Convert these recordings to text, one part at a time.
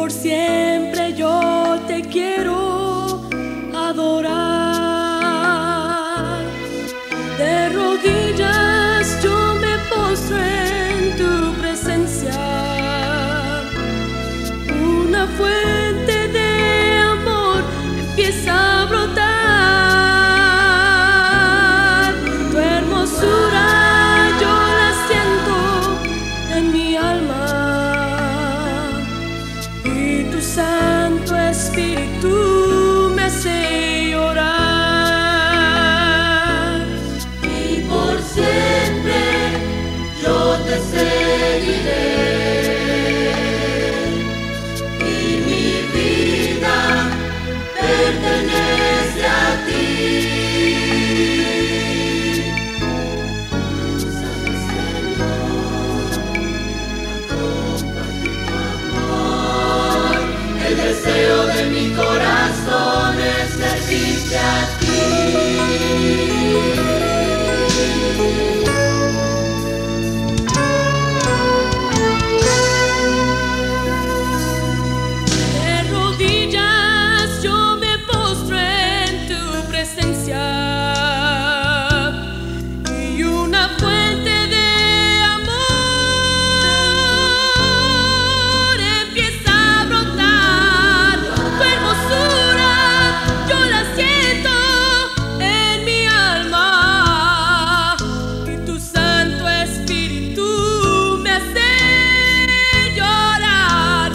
por siempre yo te quiero adorar. De rodillas yo me postro en tu presencia. Una fuente de amor empieza a brotar. Tu hermosura yo la siento en mi alma, y tu Santo Espíritu me hace llorar. Y por siempre yo te seguiré, y mi vida pertenece a ti. Úsame, Señor, a compartir tu amor. El deseo de mi corazón es servirte a ti. De rodillas yo me postro en tu presencia, y una fuente de amor empieza a brotar. Tu hermosura yo la siento en mi alma, y tu Santo Espíritu me hace llorar.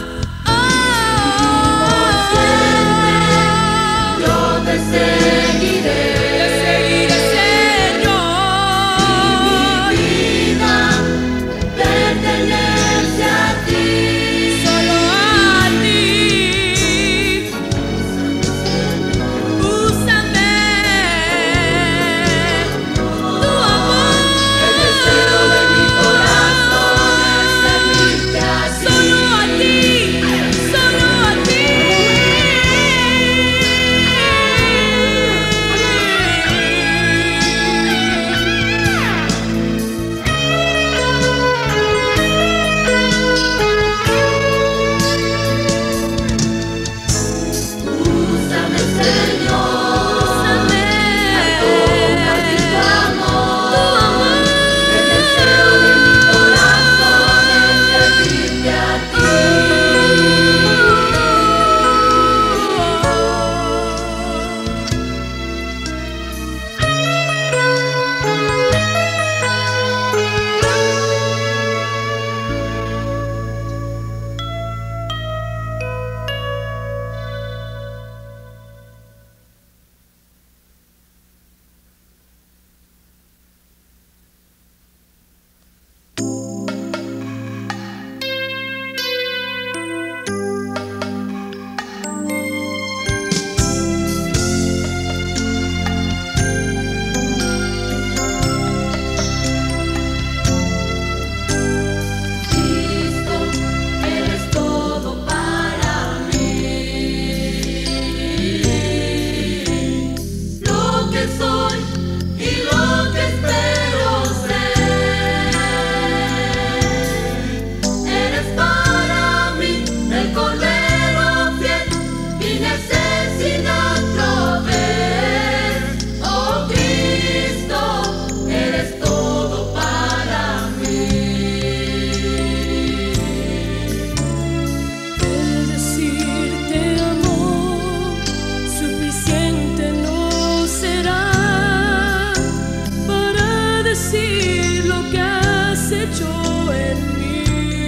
Yo te seguiré, Señor. mi vida pertenece a ti. Solo a ti. Úsame, tu amor. El deseo de mi corazón es servirte a ti. Solo a ti, solo a ti. Úsame, Señor, Úsame, compartir tu tu amor. amor. El deseo de mi corazón es servirte a ti. Cristo, eres todo para mí. Lo que soy y lo que espero ser. Eres para mí el Cordero fiel, mi necesidad proveer. Oh Cristo, eres todo para mí. El decirte amor suficiente no será para decir lo que has hecho en mí.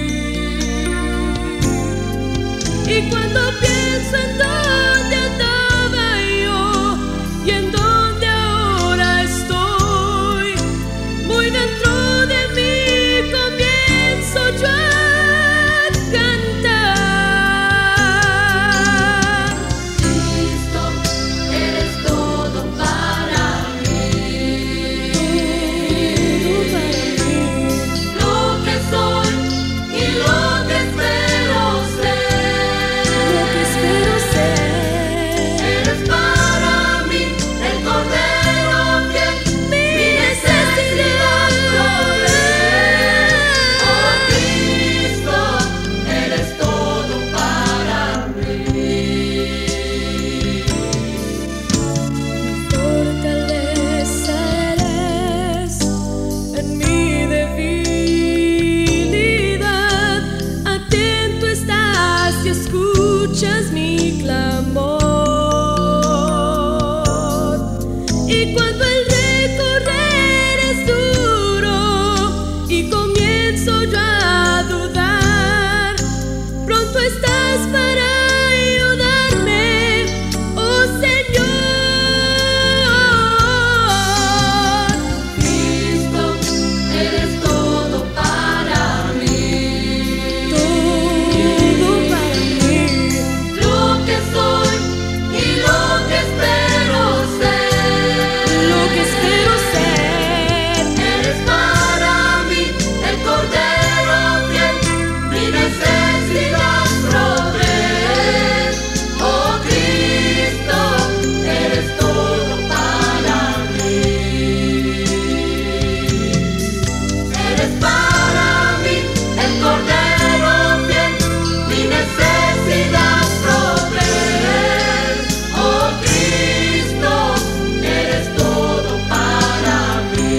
Y cuando pienso en dónde andaba yo y en dónde ahora estoy, muy dentro de mí comienzo yo a cantar. Cristo, eres todo para mí. Lo que soy y lo que espero ser. Lo que y escuchas mi clamor. Y cuando el recorrer es duro y comienzo yo a dudar, pronto estás para ayudarme, oh Señor. Cristo, eres todo para mí. Todo para mí. Lo que soy y lo que espero ser. Lo que espero ser. Eres para mí el Cordero fiel, mi necesidad provees. Oh Cristo, eres todo para mí. Eres para mí el Cordero fiel, mi necesidad provees. Oh Cristo, eres todo para mí.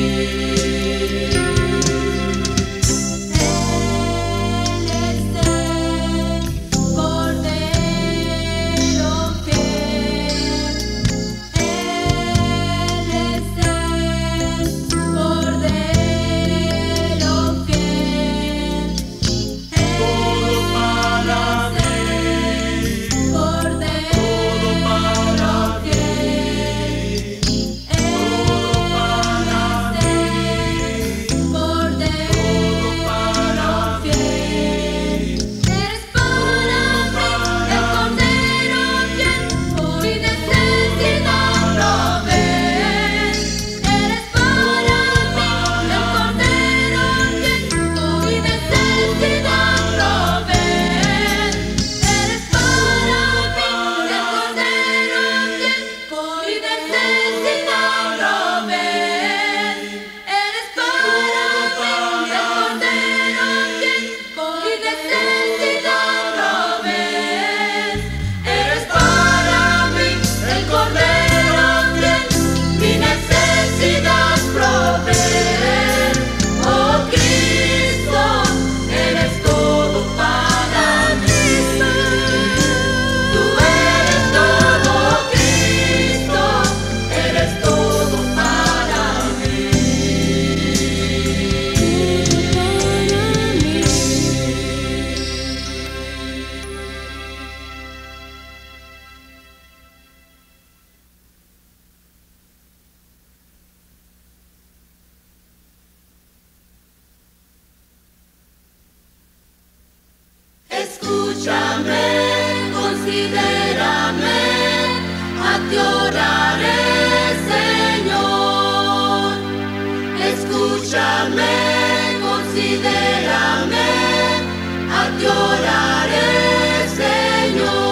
Escúchame, considérame, a ti oraré, Señor. Escúchame, considérame, a ti oraré, Señor.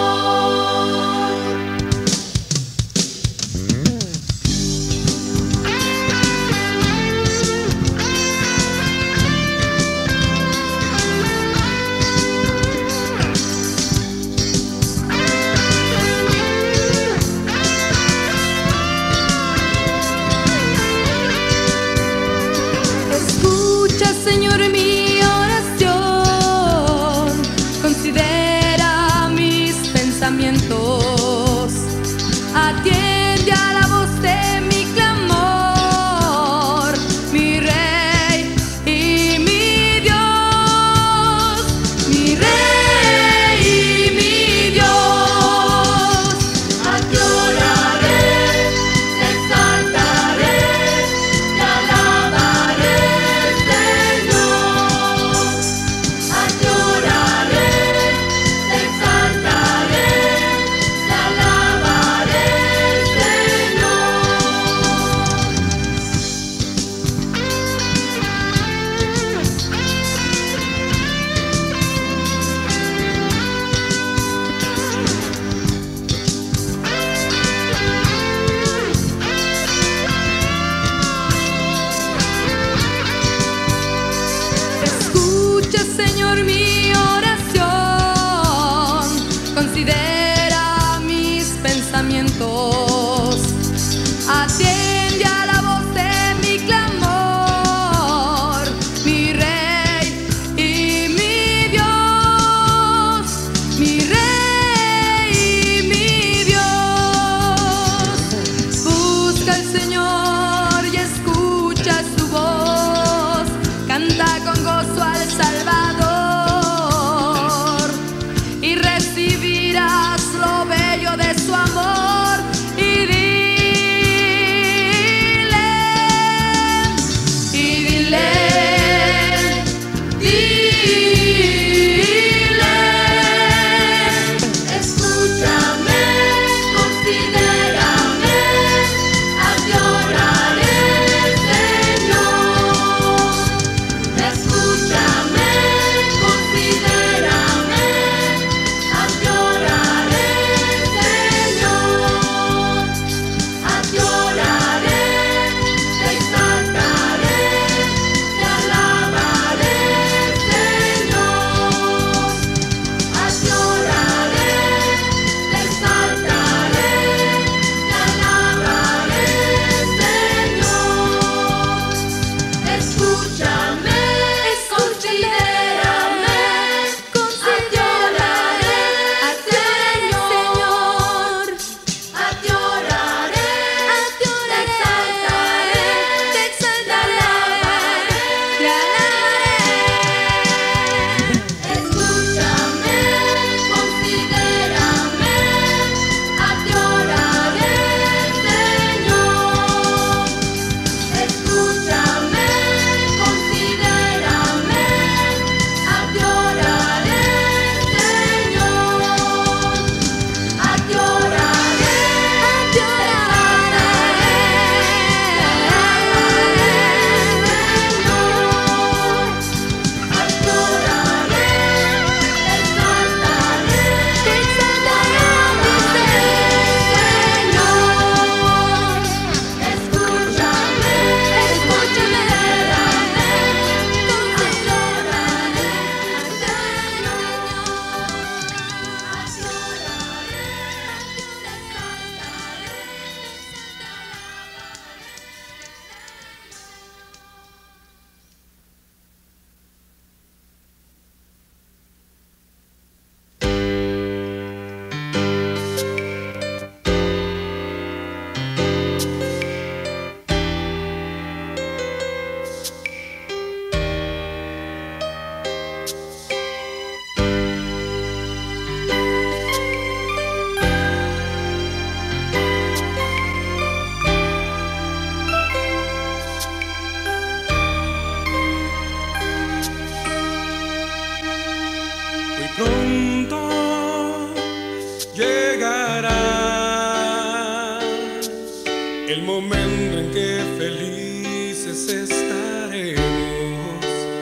el momento en que felices estaremos,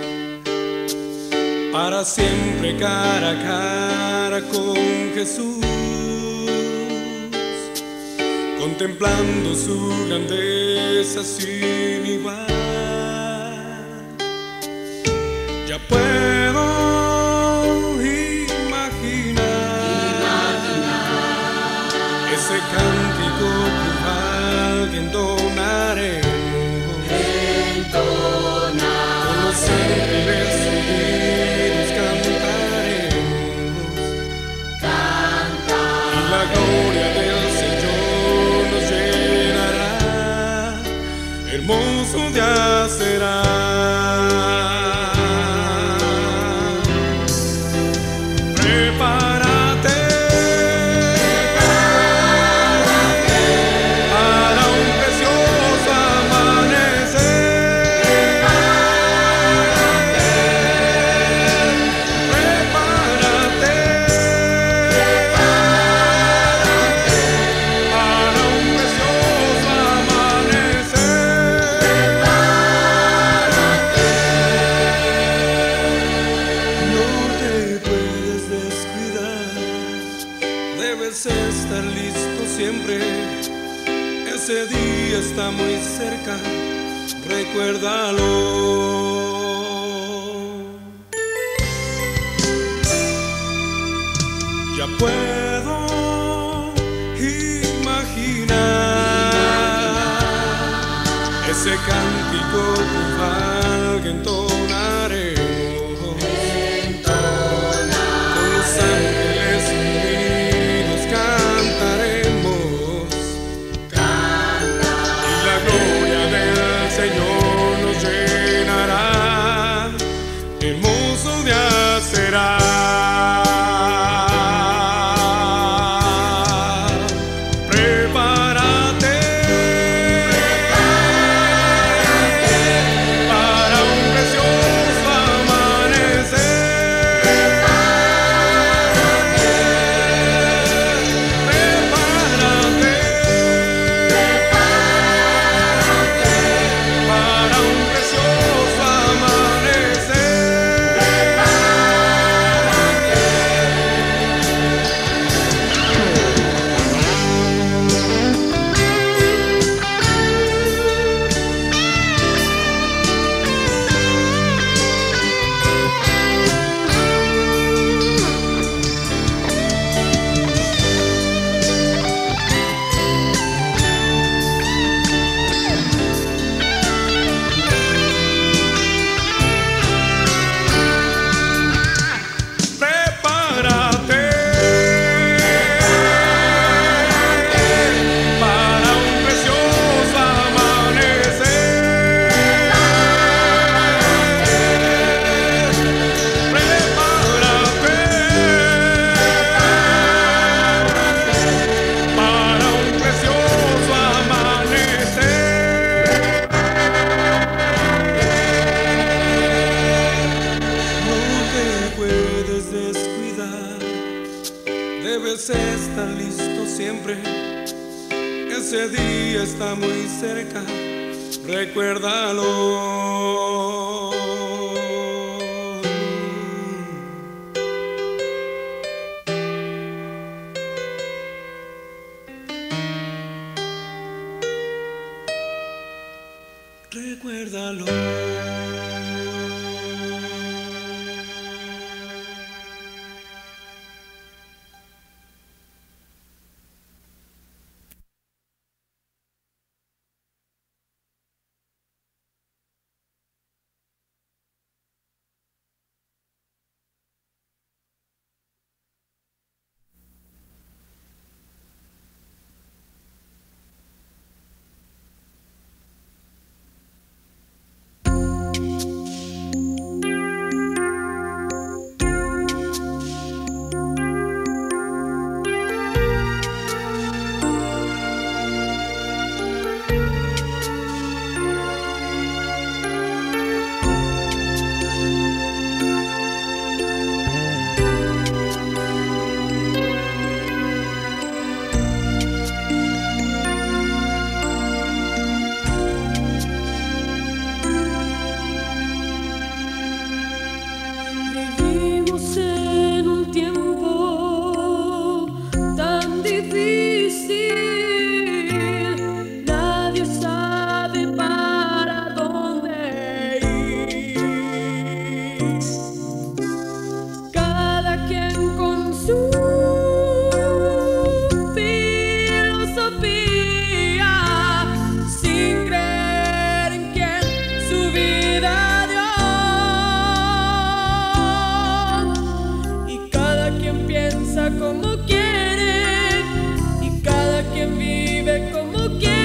para siempre cara a cara con Jesús, contemplando su grandeza sin igual. Ya puedo imaginar ese cántico triunfal que entonaremos con los ángeles unidos cantaremos, y la gloria del Señor nos llenará, hermoso día será. Estar listo siempre, ese día está muy cerca, recuérdalo. Ya puedo imaginar ese cántico triunfal que entonaremos con los ángeles unidos cantaremos, y la gloria del Señor nos llenará, hermoso día será. Debes estar listo siempre, ese día está muy cerca, recuérdalo. Recuérdalo. quien piensa como quiere y cada quien vive como quiere.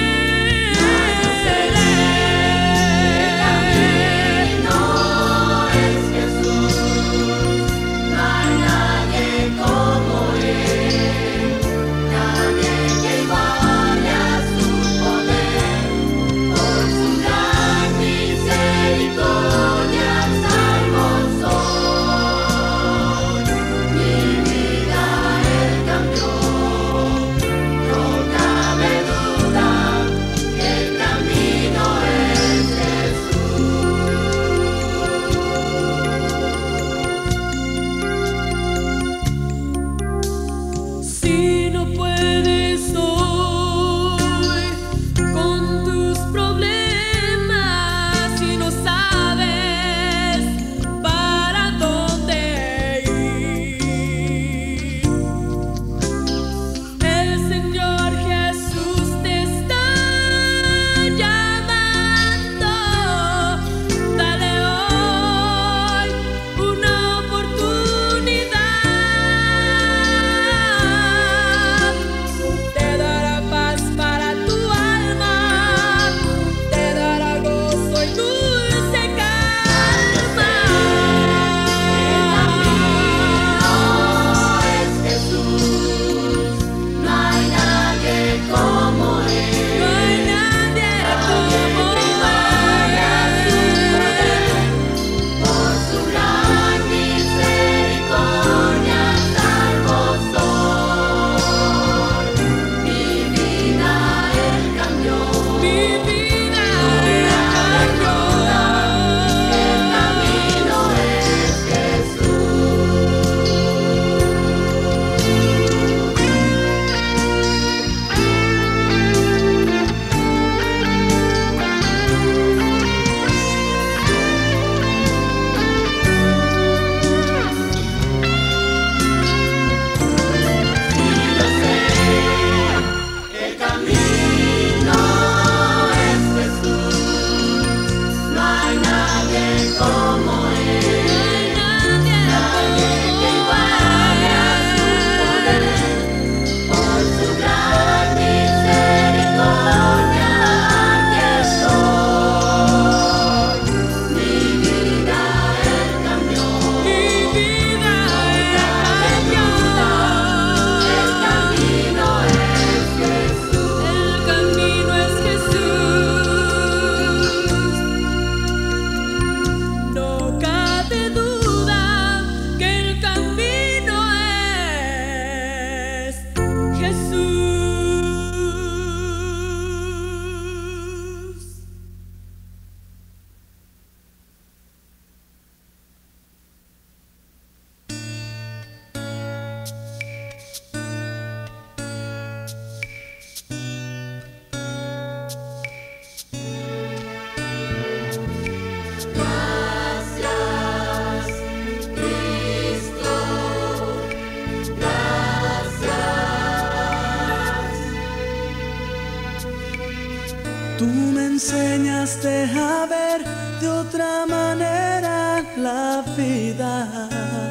Tú me enseñaste a ver de otra manera la vida.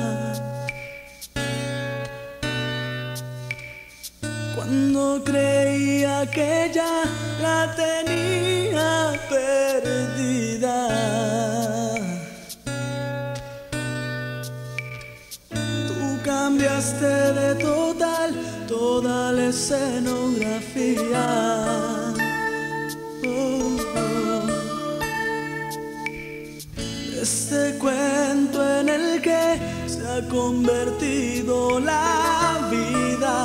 Cuando creía que ya la tenía perdida, tú cambiaste de toda la escenografía. Este cuento en el que se ha convertido la vida.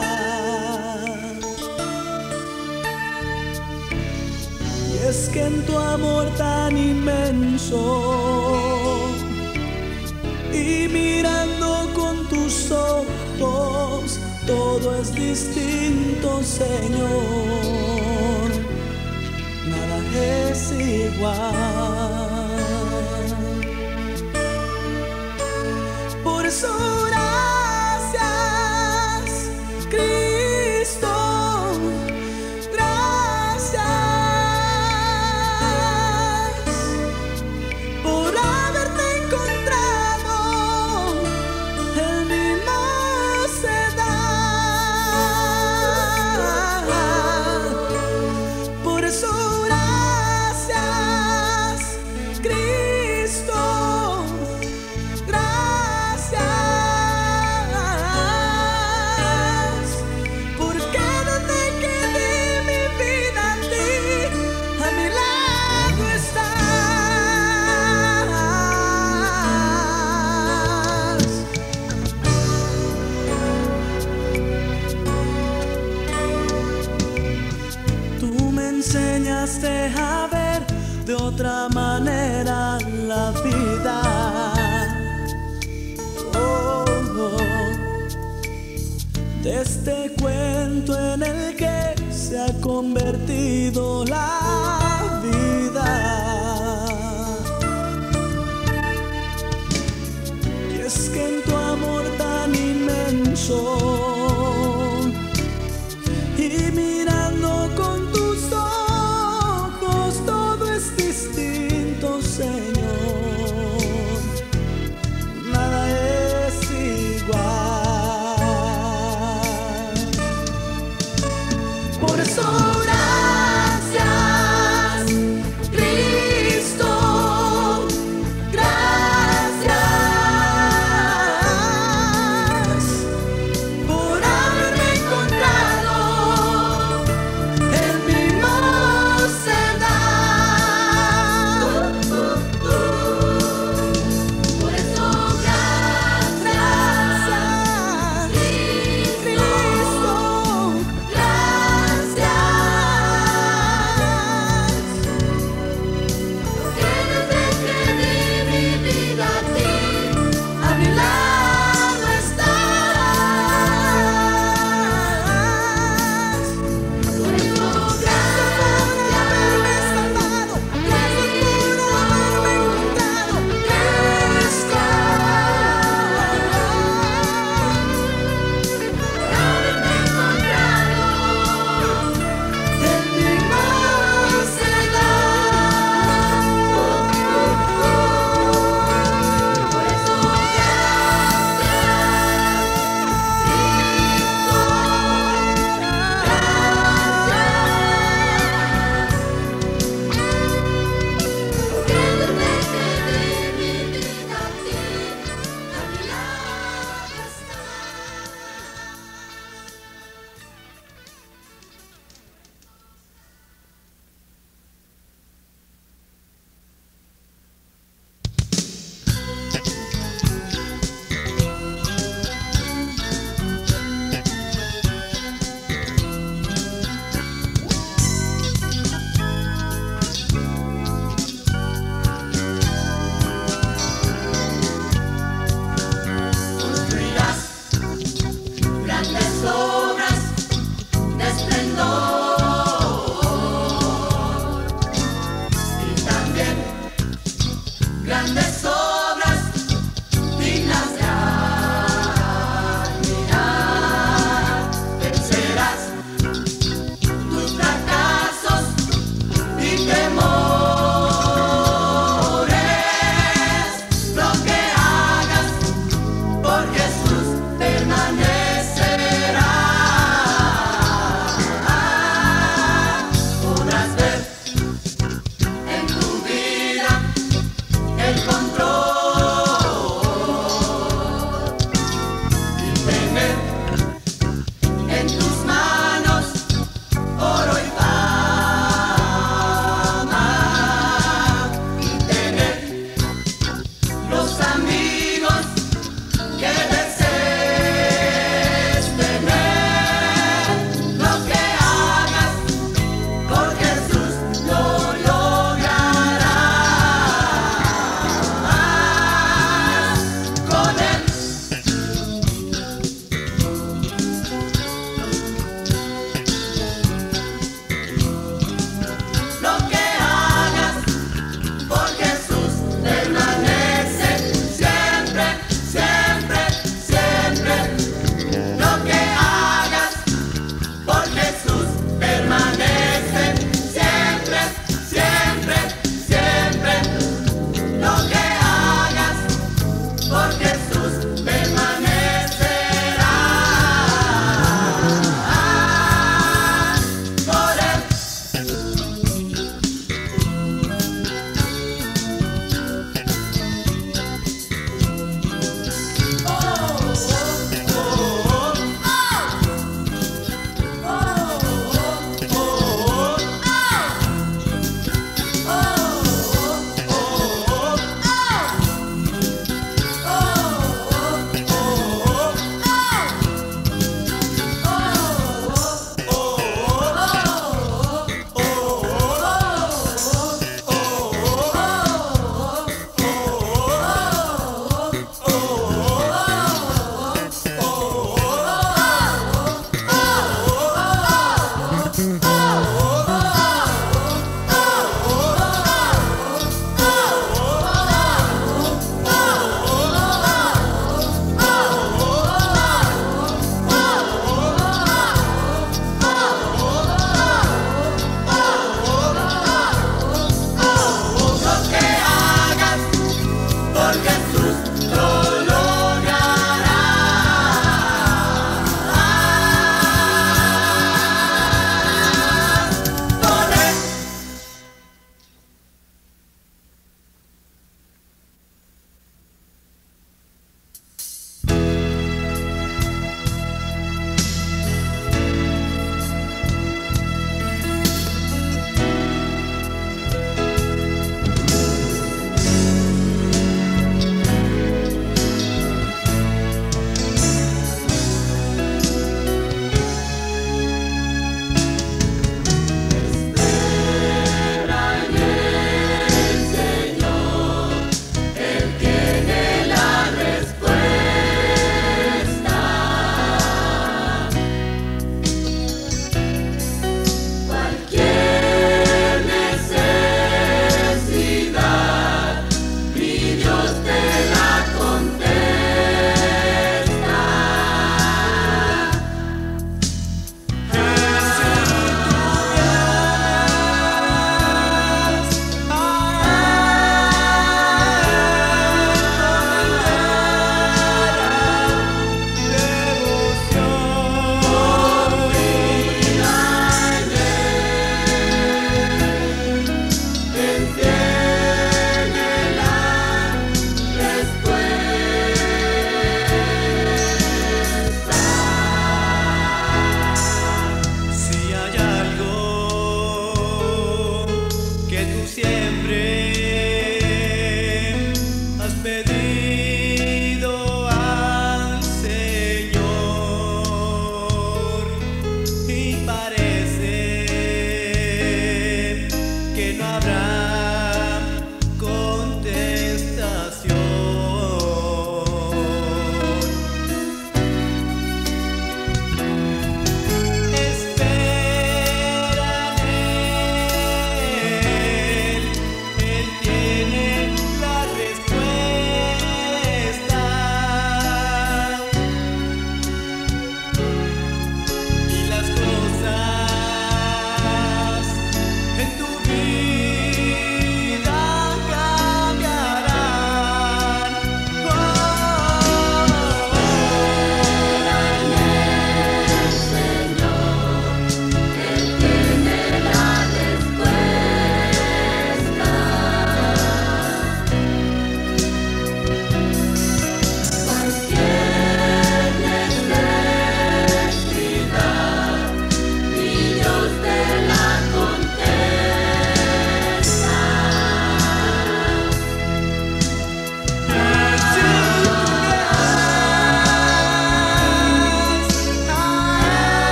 Y es que en tu amor tan inmenso y mirando con tus ojos, todo es distinto, Señor. Nada es igual. Por eso gracias, Cristo, gracias por haberte encontrado en mi mar. otra manera la vida. Oh, oh. De este cuento en el que se ha convertido la vida. Y es que en tu amor tan inmenso y mirando con tus ojos todo es distinto, Señor. Nada es igual. Por eso gracias, Cristo, gracias por haberme encontrado en mi mocedad. Por eso gracias, Cristo, gracias. Que desde que di mi vida a ti, a mi lado estás. Por eso gracias por haberme salvado, gracias por haberme encontrado, Cristo. Por haberme encontrado en mi mocedad. Por eso construirás grandes obras de esplendor y también grandes obras dignas de admirar. Vencerás tus fracasos y temores. Lo que hagas por Jesús permanecerá. Podrás ver en tu vida el control y tener